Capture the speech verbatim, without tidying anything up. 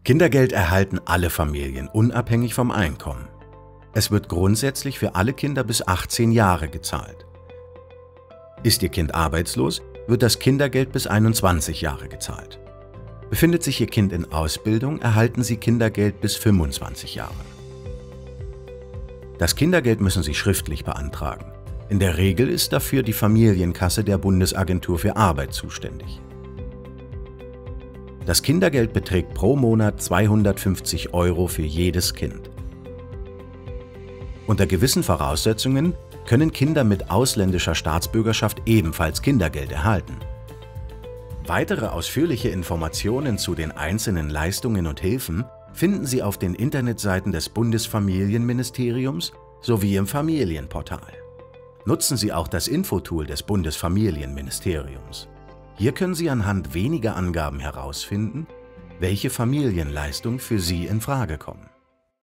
Kindergeld erhalten alle Familien, unabhängig vom Einkommen. Es wird grundsätzlich für alle Kinder bis achtzehn Jahre gezahlt. Ist Ihr Kind arbeitslos, wird das Kindergeld bis einundzwanzig Jahre gezahlt. Befindet sich Ihr Kind in Ausbildung, erhalten Sie Kindergeld bis fünfundzwanzig Jahre. Das Kindergeld müssen Sie schriftlich beantragen. In der Regel ist dafür die Familienkasse der Bundesagentur für Arbeit zuständig. Das Kindergeld beträgt pro Monat zweihundertfünfzig Euro für jedes Kind. Unter gewissen Voraussetzungen können Kinder mit ausländischer Staatsbürgerschaft ebenfalls Kindergeld erhalten. Weitere ausführliche Informationen zu den einzelnen Leistungen und Hilfen finden Sie auf den Internetseiten des Bundesfamilienministeriums sowie im Familienportal. Nutzen Sie auch das Infotool des Bundesfamilienministeriums. Hier können Sie anhand weniger Angaben herausfinden, welche Familienleistungen für Sie in Frage kommen.